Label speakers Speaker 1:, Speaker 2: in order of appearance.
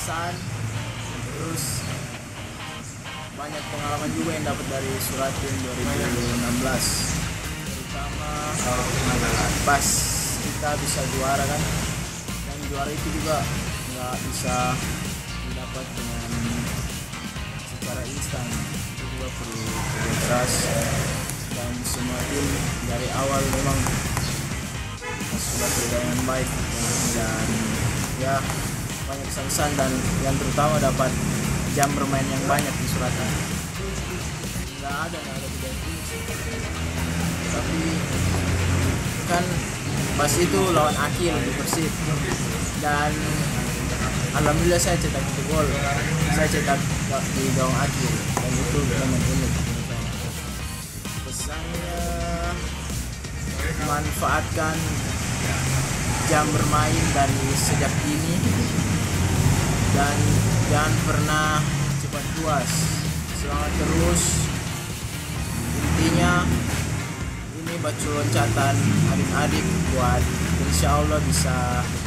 Speaker 1: pesan, terus banyak pengalaman juga yang dapat dari Suratin 2016, terutama pas kita bisa juara kan, dan juara itu juga nggak bisa didapat dengan secara instan, itu juga perlu kerja keras, dan semua tim dari awal memang sudah kerja dengan baik, dan ya banyak kesan dan yang terutama dapat jam bermain yang banyak di Suratin. Nggak ada beda tim, tapi kan pas itu lawan Akil di Persib, dan alhamdulillah saya cetak 1 gol, saya cetak di gawang Akil, dan itu momen unik. Pesannya, manfaatkan jam bermain dari sejak dini, dan jangan pernah cepat puas, semangat terus. Intinya ini batu loncatan adik-adik buat insya Allah bisa